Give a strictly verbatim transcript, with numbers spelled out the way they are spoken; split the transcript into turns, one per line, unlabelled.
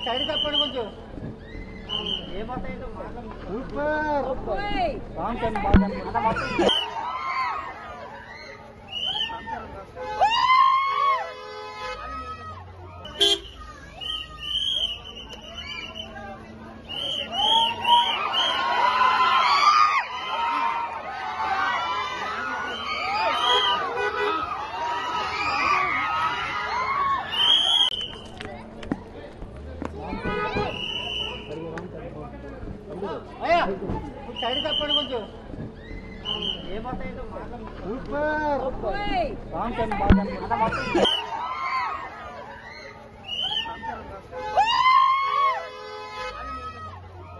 side తప్పండి కొంచెం ఏమవుతాయంటే super Ram Chand బాగా సైడ్ తప్పండి కొంచెం ఏమవుతాయంటే సూపర్ రామ్ చంద్ బాగా